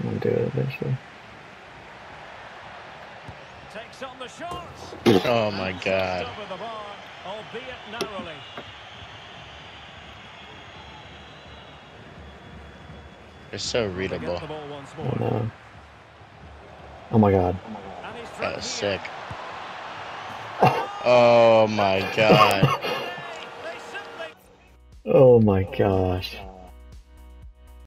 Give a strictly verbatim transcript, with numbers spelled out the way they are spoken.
I'm gonna do it eventually. Takes on the shots. Oh my god. Over the bar, albeit narrowly. They're so They get readable. the ball once I more. know. Oh my god. And he's That through was here. sick. Oh my god. They simply Oh my gosh.